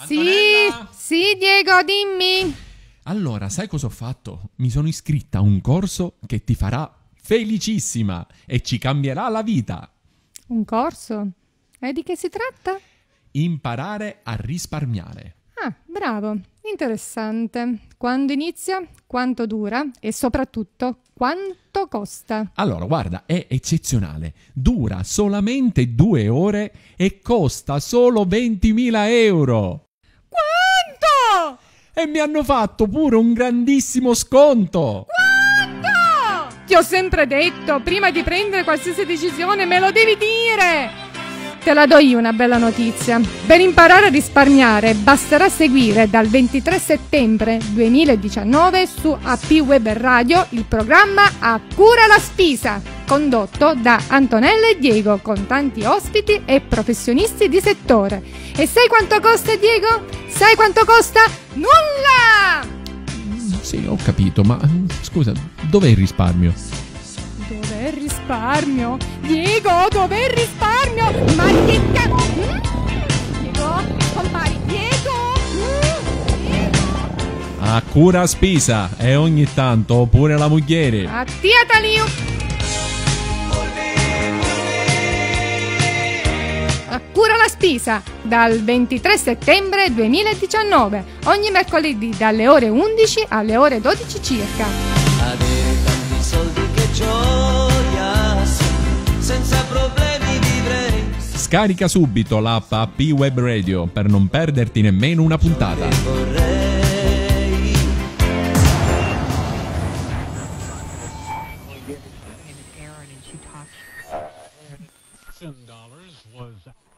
Antonella? Sì, Diego, dimmi. Allora, sai cosa ho fatto? Mi sono iscritta a un corso che ti farà felicissima e ci cambierà la vita. Un corso? E di che si tratta? Imparare a risparmiare. Ah, bravo, interessante. Quando inizia? Quanto dura? E soprattutto, quanto costa? Allora, guarda, è eccezionale. Dura solamente 2 ore e costa solo 20.000 euro. Quanto? E mi hanno fatto pure un grandissimo sconto. Quanto? Ti ho sempre detto, prima di prendere qualsiasi decisione me lo devi dire. Te la do io una bella notizia. Per imparare a risparmiare basterà seguire dal 23 settembre 2019 su AP Web Radio il programma A Cura la Spisa, condotto da Antonella e Diego con tanti ospiti e professionisti di settore. E sai quanto costa, Diego? Sai quanto costa? Nulla! Sì, ho capito, ma scusa, dov'è il risparmio? Dov'è il risparmio? Diego, dov'è il risparmio? Ma che Diego, compari, Diego! A cura spesa e ogni tanto pure la mogliere. Attiatali! A Cura la Spisa dal 23 settembre 2019, ogni mercoledì dalle ore 11 alle ore 12 circa. Avere tanti soldi che gioia, senza problemi vivrei. Scarica subito l'app AP Web Radio per non perderti nemmeno una puntata. Vorrei $10 was